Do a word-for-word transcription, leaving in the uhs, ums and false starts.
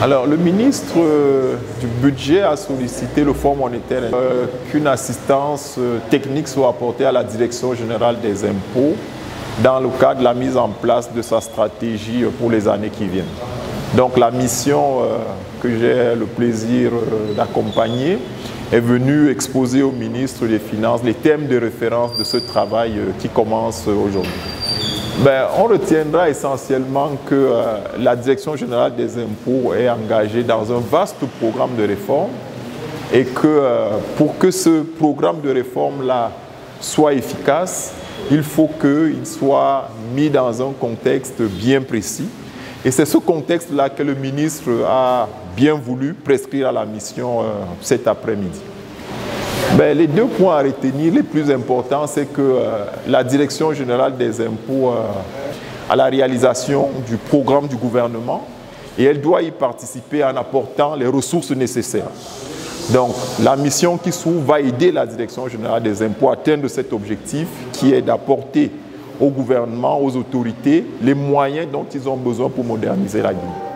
Alors, le ministre euh, du Budget a sollicité le Fonds monétaire euh, qu'une assistance euh, technique soit apportée à la Direction générale des impôts dans le cadre de la mise en place de sa stratégie pour les années qui viennent. Donc, la mission euh, que j'ai le plaisir euh, d'accompagner est venue exposer au ministre des Finances les thèmes de référence de ce travail euh, qui commence euh, aujourd'hui. Ben, on retiendra essentiellement que euh, la Direction générale des impôts est engagée dans un vaste programme de réforme et que euh, pour que ce programme de réforme-là soit efficace, il faut qu'il soit mis dans un contexte bien précis. Et c'est ce contexte-là que le ministre a bien voulu prescrire à la mission euh, cet après-midi. Ben, les deux points à retenir, les plus importants, c'est que euh, la Direction générale des impôts euh, a la réalisation du programme du gouvernement et elle doit y participer en apportant les ressources nécessaires. Donc, la mission qui s'ouvre va aider la Direction générale des impôts à atteindre cet objectif qui est d'apporter au gouvernement, aux autorités, les moyens dont ils ont besoin pour moderniser la Guinée.